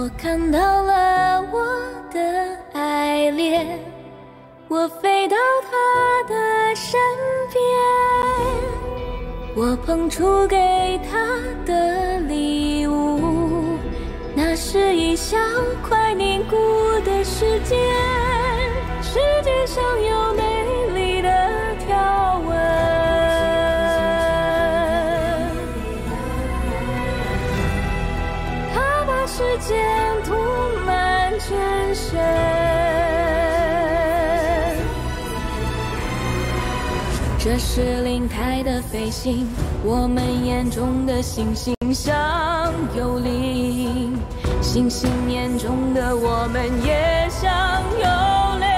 我看到了我的爱恋，我飞到他的身边，我捧出给他的礼物，那是一小块凝固的时间，时间上有美丽的条纹，它把时间涂满全身。这是灵台的飞行，我们眼中的星星相有灵，星星眼中的我们也相有灵。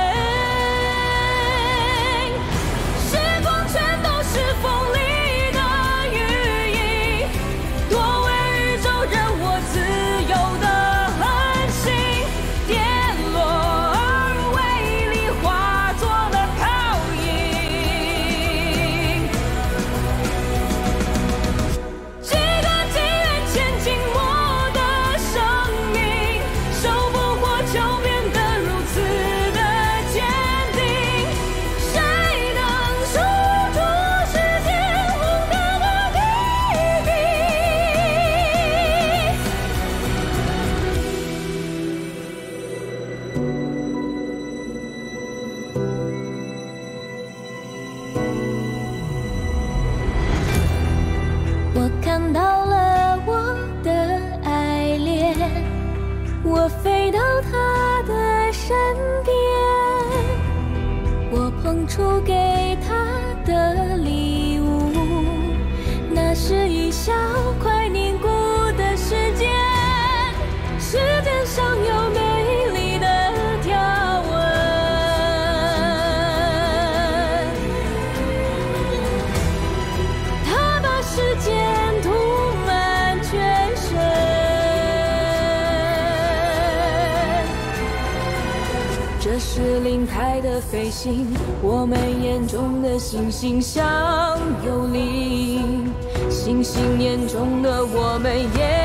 时光全都是风里的羽翼，多为宇宙任我自由的恒星，跌落而为力化作了泡影。几个纪元前静默的生命，守不过就变得如此的坚定。谁能守住时间红的地底？我看到了我的爱恋，我飞到他的身边，我捧出给他的礼物，那是一小块凝固的时间，时间上有美丽的条纹，它把时间涂满全身。这是灵台的飞行，我们眼中的星星相有灵，星星眼中的我们也